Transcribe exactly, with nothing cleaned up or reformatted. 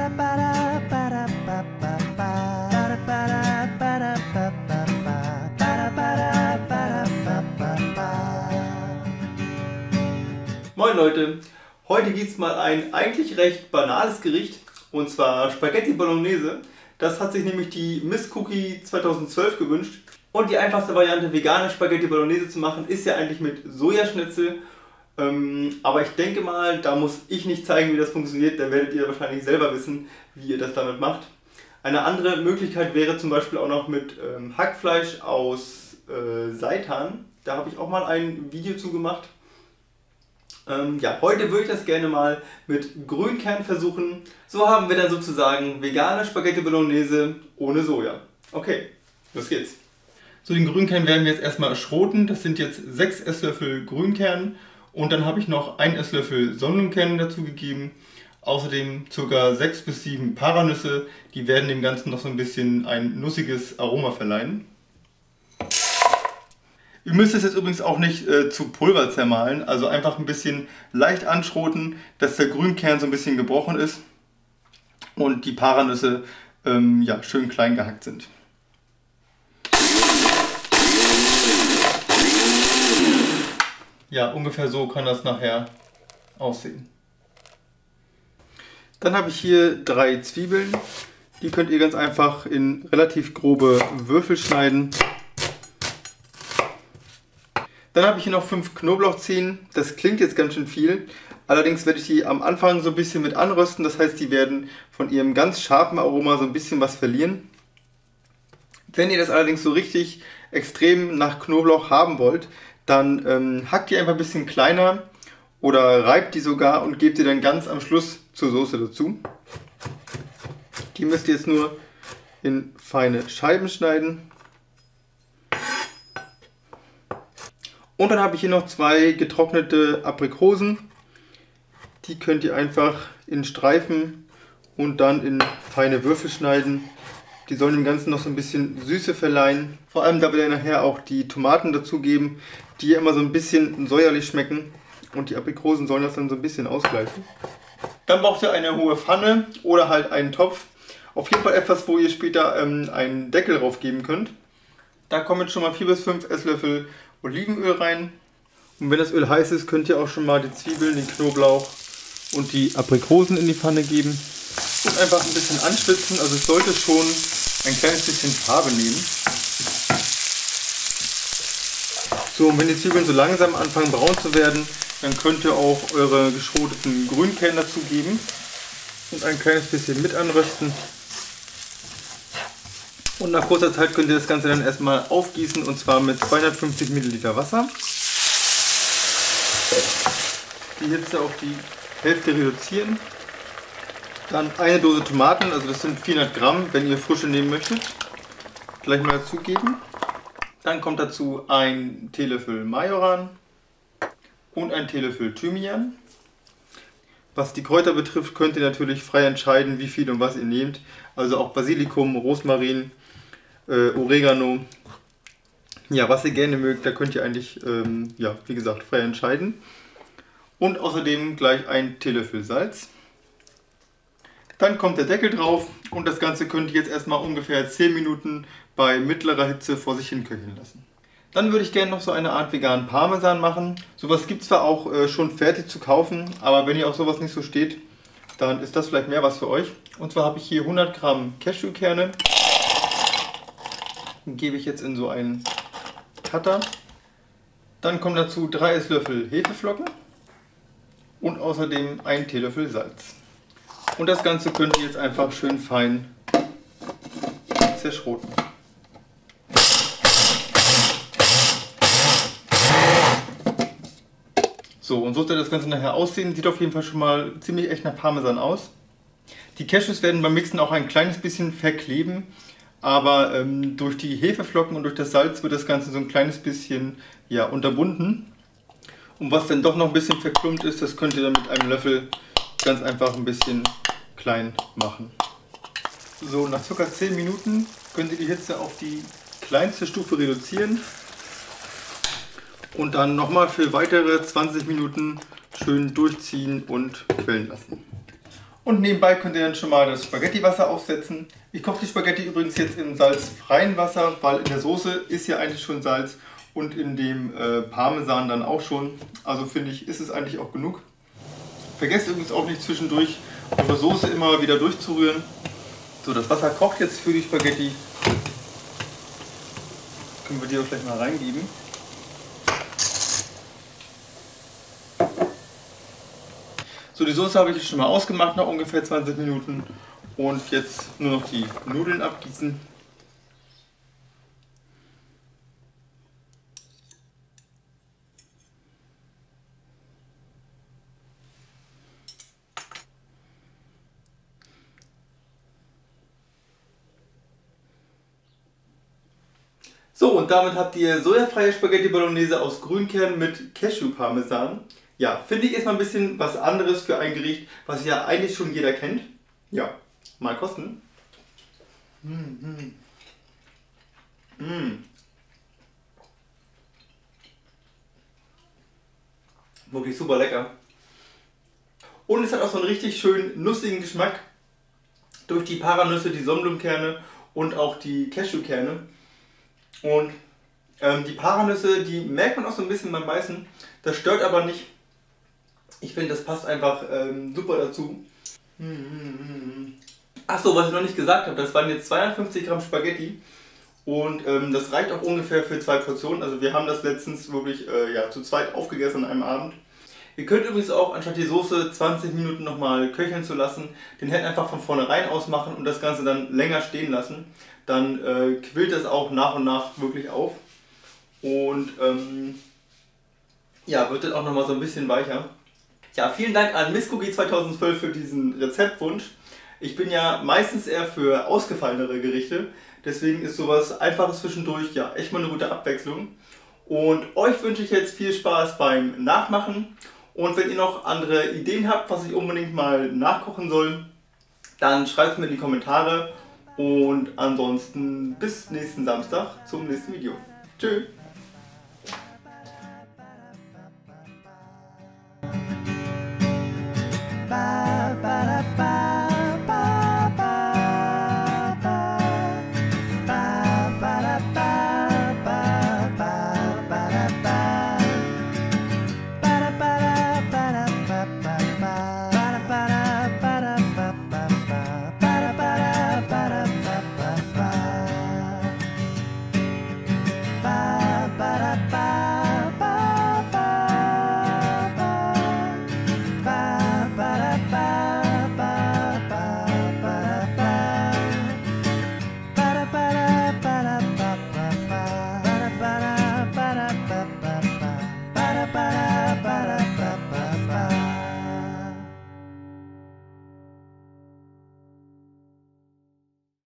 Moin Leute, heute gibt es mal ein eigentlich recht banales Gericht, und zwar Spaghetti Bolognese. Das hat sich nämlich die Miss Cookie zweitausendzwölf gewünscht. Und die einfachste Variante, vegane Spaghetti Bolognese zu machen, ist ja eigentlich mit Sojaschnitzel. Ähm, aber ich denke mal, da muss ich nicht zeigen, wie das funktioniert, da werdet ihr wahrscheinlich selber wissen, wie ihr das damit macht. Eine andere Möglichkeit wäre zum Beispiel auch noch mit ähm, Hackfleisch aus äh, Seitan. Da habe ich auch mal ein Video zu gemacht. Ähm, ja, heute würde ich das gerne mal mit Grünkern versuchen. So haben wir dann sozusagen vegane Spaghetti Bolognese ohne Soja. Okay, los geht's. So, den Grünkern werden wir jetzt erstmal schroten. Das sind jetzt sechs Esslöffel Grünkern und dann habe ich noch einen Esslöffel Sonnenblumenkerne dazugegeben. Außerdem ca. sechs bis sieben Paranüsse. Die werden dem Ganzen noch so ein bisschen ein nussiges Aroma verleihen. Ihr müsst es jetzt übrigens auch nicht äh, zu Pulver zermahlen, also einfach ein bisschen leicht anschroten, dass der Grünkern so ein bisschen gebrochen ist und die Paranüsse ähm, ja, schön klein gehackt sind. Ja, ungefähr so kann das nachher aussehen. Dann habe ich hier drei Zwiebeln, die könnt ihr ganz einfach in relativ grobe Würfel schneiden. Dann habe ich hier noch fünf Knoblauchzehen. Das klingt jetzt ganz schön viel. Allerdings werde ich die am Anfang so ein bisschen mit anrösten. Das heißt, die werden von ihrem ganz scharfen Aroma so ein bisschen was verlieren. Wenn ihr das allerdings so richtig extrem nach Knoblauch haben wollt, dann ähm, hackt die einfach ein bisschen kleiner oder reibt die sogar und gebt die dann ganz am Schluss zur Soße dazu. Die müsst ihr jetzt nur in feine Scheiben schneiden. Und dann habe ich hier noch zwei getrocknete Aprikosen. Die könnt ihr einfach in Streifen und dann in feine Würfel schneiden. Die sollen dem Ganzen noch so ein bisschen Süße verleihen. Vor allem, da wir dann nachher auch die Tomaten dazugeben, die ja immer so ein bisschen säuerlich schmecken. Und die Aprikosen sollen das dann so ein bisschen ausgleichen. Dann braucht ihr eine hohe Pfanne oder halt einen Topf. Auf jeden Fall etwas, wo ihr später ähm, einen Deckel drauf geben könnt. Da kommen jetzt schon mal vier bis fünf Esslöffel Olivenöl rein. Und wenn das Öl heiß ist, könnt ihr auch schon mal die Zwiebeln, den Knoblauch und die Aprikosen in die Pfanne geben. Und einfach ein bisschen anschwitzen. Also es sollte schon ein kleines bisschen Farbe nehmen. So, und wenn die Zwiebeln so langsam anfangen braun zu werden, dann könnt ihr auch eure geschroteten Grünkerne dazugeben. Und ein kleines bisschen mit anrösten. Und nach kurzer Zeit könnt ihr das Ganze dann erstmal aufgießen, und zwar mit zweihundertfünfzig Milliliter Wasser. Die Hitze auf die Hälfte reduzieren. Dann eine Dose Tomaten, also das sind vierhundert Gramm, wenn ihr frische nehmen möchtet. Gleich mal dazugeben. Dann kommt dazu ein Teelöffel Majoran und ein Teelöffel Thymian. Was die Kräuter betrifft, könnt ihr natürlich frei entscheiden, wie viel und was ihr nehmt. Also auch Basilikum, Rosmarin, Äh, Oregano, ja, was ihr gerne mögt, da könnt ihr eigentlich, ähm, ja, wie gesagt, frei entscheiden. Und außerdem gleich ein Teelöffel Salz. Dann kommt der Deckel drauf und das Ganze könnt ihr jetzt erstmal ungefähr zehn Minuten bei mittlerer Hitze vor sich hin köcheln lassen. Dann würde ich gerne noch so eine Art veganen Parmesan machen. Sowas gibt es zwar auch äh, schon fertig zu kaufen, aber wenn ihr auf sowas nicht so steht, dann ist das vielleicht mehr was für euch. Und zwar habe ich hier hundert Gramm Cashewkerne. Gebe ich jetzt in so einen Cutter. Dann kommen dazu drei Esslöffel Hefeflocken und außerdem ein Teelöffel Salz. Und das Ganze könnt ihr jetzt einfach schön fein zerschroten. So, und so soll das Ganze nachher aussehen. Sieht auf jeden Fall schon mal ziemlich echt nach Parmesan aus. Die Cashews werden beim Mixen auch ein kleines bisschen verkleben. Aber ähm, durch die Hefeflocken und durch das Salz wird das Ganze so ein kleines bisschen ja, unterbunden. Und was dann doch noch ein bisschen verklumpt ist, das könnt ihr dann mit einem Löffel ganz einfach ein bisschen klein machen. So, nach ca. zehn Minuten könnt ihr die Hitze auf die kleinste Stufe reduzieren. Und dann nochmal für weitere zwanzig Minuten schön durchziehen und quellen lassen. Und nebenbei könnt ihr dann schon mal das Spaghettiwasser aufsetzen. Ich koche die Spaghetti übrigens jetzt im salzfreien Wasser, weil in der Soße ist ja eigentlich schon Salz und in dem äh, Parmesan dann auch schon. Also finde ich, ist es eigentlich auch genug. Vergesst übrigens auch nicht zwischendurch eure Soße immer wieder durchzurühren. So, das Wasser kocht jetzt für die Spaghetti. Können wir die auch gleich mal reingeben. So, die Soße habe ich jetzt schon mal ausgemacht nach ungefähr zwanzig Minuten. Und jetzt nur noch die Nudeln abgießen. So, und damit habt ihr sojafreie Spaghetti Bolognese aus Grünkernen mit Cashew-Parmesan. Ja, finde ich erstmal ein bisschen was anderes für ein Gericht, was ja eigentlich schon jeder kennt. Ja, mal kosten. Mm, mm. Mm. Wirklich super lecker. Und es hat auch so einen richtig schönen nussigen Geschmack durch die Paranüsse, die Sonnenblumenkerne und auch die Cashewkerne. Und ähm, die Paranüsse, die merkt man auch so ein bisschen beim Beißen. Das stört aber nicht. Ich finde, das passt einfach ähm, super dazu. Achso, was ich noch nicht gesagt habe, das waren jetzt zweihundertfünfzig Gramm Spaghetti. Und ähm, das reicht auch ungefähr für zwei Portionen. Also wir haben das letztens wirklich äh, ja, zu zweit aufgegessen an einem Abend. Ihr könnt übrigens auch, anstatt die Soße zwanzig Minuten nochmal köcheln zu lassen, den Herd einfach von vornherein ausmachen und das Ganze dann länger stehen lassen. Dann äh, quillt das auch nach und nach wirklich auf. Und ähm, ja, wird dann auch nochmal so ein bisschen weicher. Ja, vielen Dank an Miss Cookie zweitausendzwölf für diesen Rezeptwunsch. Ich bin ja meistens eher für ausgefallenere Gerichte, deswegen ist sowas Einfaches zwischendurch ja echt mal eine gute Abwechslung. Und euch wünsche ich jetzt viel Spaß beim Nachmachen. Und wenn ihr noch andere Ideen habt, was ich unbedingt mal nachkochen soll, dann schreibt es mir in die Kommentare. Und ansonsten bis nächsten Samstag zum nächsten Video. Tschüss!